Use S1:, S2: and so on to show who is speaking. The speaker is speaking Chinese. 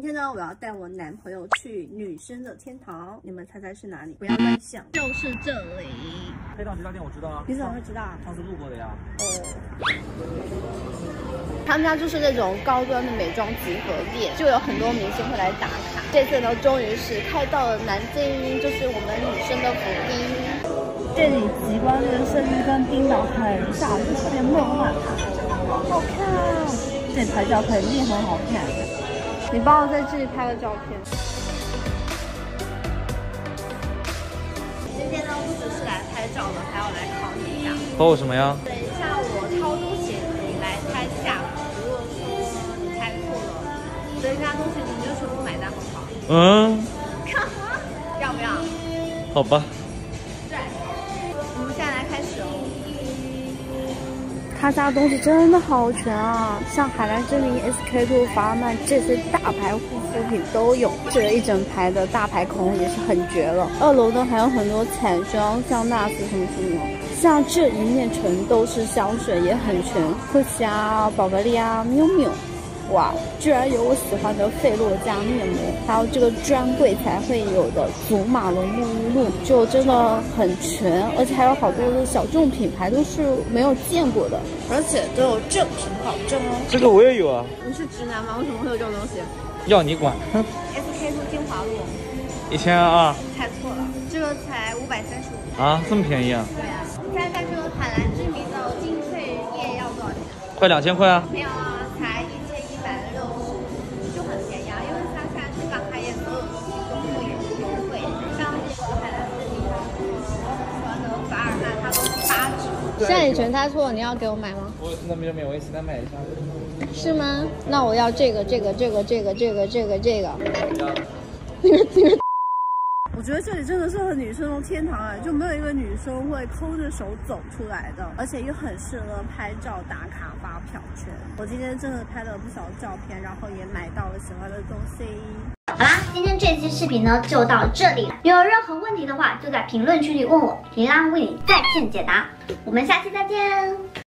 S1: 今天呢，我要带我男朋友去女生的天堂，你们猜猜是哪里？不要乱想，就是这里。
S2: 黑糖吉他店我知道啊，
S1: 你怎么会知道啊？
S2: 上次路过的呀。
S1: 哦。他们家就是那种高端的美妆集合店，就有很多明星会来打卡。这次呢，终于是开到了南京，就是我们女生的福音。这里极光的设计跟冰岛很像，就特别梦幻，好好看啊！这里拍照肯定很好看。你帮我在这里拍个照片。今天呢，不只是来拍照的，还要来考你一下。
S2: 考我什么呀？
S1: 等一下我掏东西，你来猜价格。如果说你猜错了，剩下东西你就全部买单，好不好？
S2: 嗯。
S1: 干嘛？要不要？
S2: 好吧。
S1: 对，我们现在来开始哦。他家东西真的好全啊，像海蓝之谜、SK-II、法尔曼这些大牌护肤品都有，这一整排的大牌口红也是很绝了。2楼呢还有很多彩妆，像娜丝什么什么，像这一面全都是香水，也很全，科奇啊、宝格丽啊、miu miu。哇，居然有我喜欢的费洛嘉面膜，还有这个专柜才会有的祖马龙沐浴露，就真的很全，而且还有好多的小众品牌都是没有见过的，而且都有正品保证哦。
S2: 这个我也有啊。
S1: 你是直男吗？为什么会有这种东西？
S2: 要你管。哼。
S1: SK-II 精华露
S2: 1200。
S1: 猜错了，这个才535。
S2: 啊，这么便宜啊？
S1: 对啊，你猜猜这个海蓝之谜的精粹液要多少钱？
S2: 快2000块啊？
S1: 没有啊，才1160，就很便宜啊。因为像现在去港海也所有东西都会有优惠，像这个海蓝之谜它喜欢的法尔曼，它都是8折。现在你全猜错了，你要给我买吗？
S2: 那没有，我也现在买一下。
S1: 是吗？那我要这个。我觉得这里真的是很女生的天堂哎，就没有一个女生会抠着手走出来的，而且又很适合拍照打卡发票圈。我今天真的拍了不少照片，然后也买到了喜欢的东西。
S3: 好啦，今天这期视频呢就到这里了。有任何问题的话，就在评论区里问我，婷拉为你在线解答。我们下期再见。